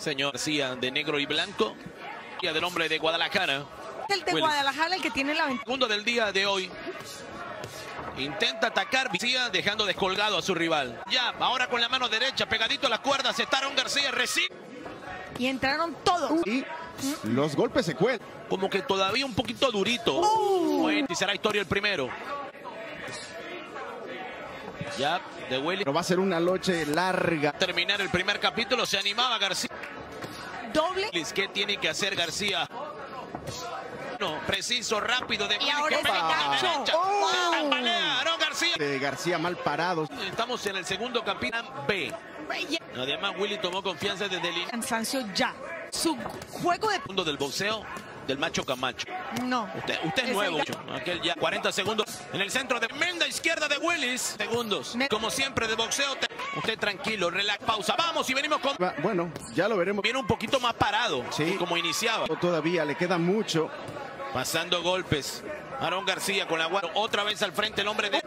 Señor García, de negro y blanco. Día del hombre de Guadalajara. El de Guadalajara, el que tiene la ventaja. Segundo del día de hoy. Intenta atacar García, dejando descolgado a su rival. Ya, ahora con la mano derecha, pegadito a las cuerdas, está Aarón García, recibe. Y entraron todos. Y los golpes se cuelan. Como que todavía un poquito durito. Bueno, y será historia el primero. Ya, de Willis. Pero va a ser una noche larga. Terminar el primer capítulo, se animaba García. Doble. ¿Qué tiene que hacer García? No, preciso, rápido. De Y ahora es de gancho. Se tambalea Aarón García. García mal parado. Estamos en el segundo capítulo B. Además, Willy tomó confianza desde el Cansancio ya. Su juego de... mundo del boxeo del Macho Camacho. No. Usted es nuevo. Aquel ya 40 segundos en el centro de tremenda izquierda de Willis. Segundos. Como siempre de boxeo. Usted tranquilo, relax, pausa. Vamos y venimos con... Bueno, ya lo veremos. Viene un poquito más parado. Sí. Como iniciaba. Todavía le queda mucho. Pasando golpes. Aarón García con la guardia. Otra vez al frente el hombre de...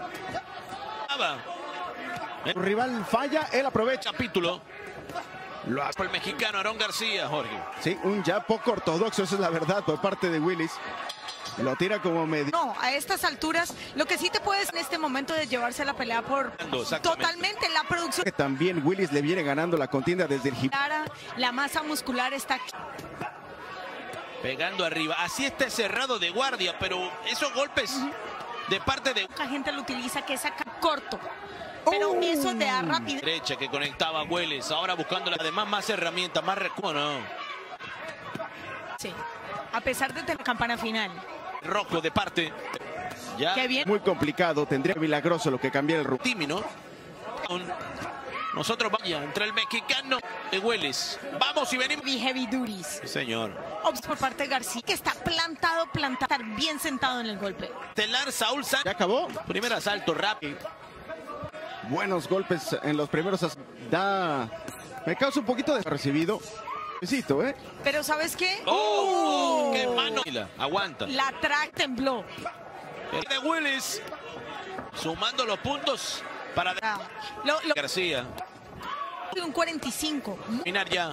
Su rival falla, él aprovecha. Capítulo. Lo hace el mexicano Aarón García, Jorge. Sí, un ya poco ortodoxo, esa es la verdad, por parte de Willis. Lo tira como medio. No, a estas alturas, lo que sí te puedes en este momento de llevarse la pelea por... Totalmente, la producción... Que también Willis le viene ganando la contienda desde el gimnasio. La masa muscular está aquí. Pegando arriba. Así está cerrado de guardia, pero esos golpes de parte de... Mucha gente lo utiliza que saca corto. Pero eso te da rapidez. Derecha que conectaba a Willis. Ahora buscando además más herramientas, más recursos. No. Sí. A pesar de tener campana final. Rojo de parte. Ya. Qué bien. Muy complicado. Tendría milagroso lo que cambiara el rumbo. Tímino. Nosotros vaya entre el mexicano de Willis. Vamos y venimos. Y heavy duties. Sí, señor. Por parte de García, que está plantado, estar bien sentado en el golpe. Telar Saúl Sánchez. ¿Ya acabó? Primer asalto rápido. Buenos golpes en los primeros. Me causa un poquito de recibido. Besito, ¿eh? Pero ¿sabes qué? ¡Qué mano! Aguanta. La track tembló. El de Willis. Sumando los puntos para García. Un 45. Terminar ya.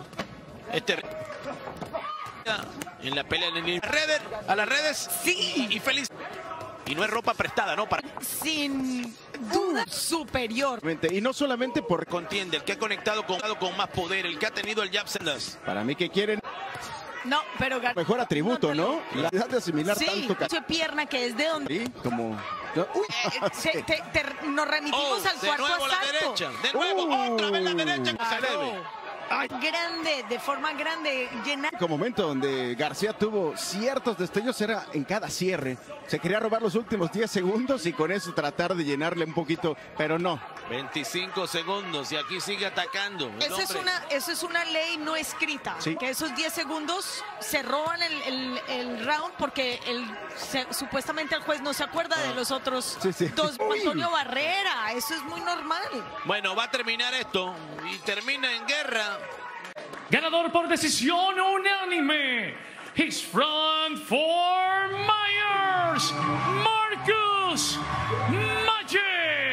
En la pelea en el redes, a las redes. Sí. Y feliz. Y no es ropa prestada, ¿no? Sin duda superior. Y no solamente por... Contiende, el que ha conectado con más poder, el que ha tenido el jab sendas. Para mí que quieren... No, pero... Mejor atributo, ¿no? La edad de asimilar tanto... Sí, pierna que es de donde... Sí, como... Nos remitimos al cuarto asalto. De nuevo la derecha, de nuevo, otra vez la derecha. Grande, de forma grande, llena. El momento donde García tuvo ciertos destellos era en cada cierre. Se quería robar los últimos 10 segundos y con eso tratar de llenarle un poquito, pero no. 25 segundos y aquí sigue atacando. Eso es una ley no escrita. Sí. Que esos 10 segundos se roban el round porque supuestamente el juez no se acuerda de los otros dos. Antonio Barrera, eso es muy normal. Bueno, va a terminar esto y termina en guerra. Ganador por decisión unánime. His front for Myers, Marcus Magic.